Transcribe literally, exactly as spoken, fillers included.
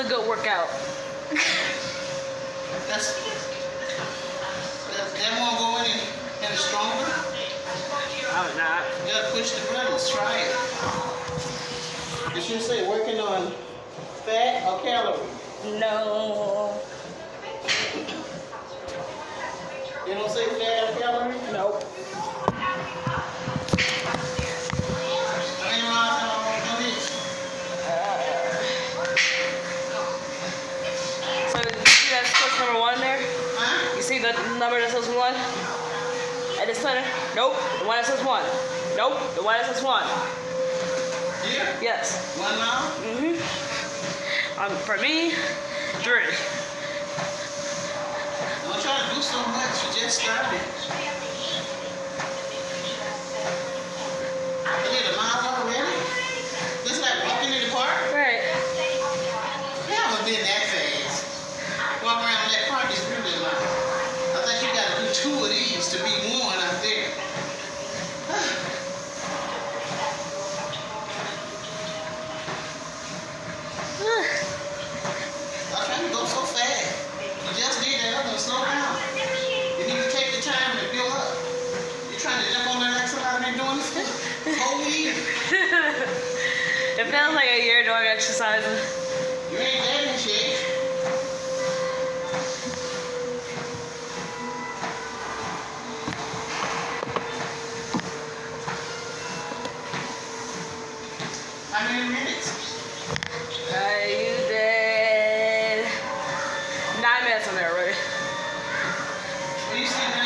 a good workout. That's, that, that won't go any, any stronger? I'm not. You gotta push the buttons, try it. It should say working on fat or calorie. No. You don't say fat or calorie? Nope. How many miles an hour on this? So you see that push number one there? Huh? You see the number that says one? At the center? Nope. The one that says one. Nope. The one that says one. Here? Yes. One mile? Mm-hmm. Um, for me, three. Don't try to do so much, you just started. You did a mile already? Just like walking in the park? Right. You haven't been that fast. Walk around that park is really long. I think you gotta do two of these to be one out there. I'm trying to go so fast. You just did that other one, slow down. You need to take the time to build up. You're trying to jump on that like somebody been doing this for a whole year. It feels like a year doing exercises. You ain't that in shape. How many minutes? Uh, you did nine minutes on there, right? What do you see now?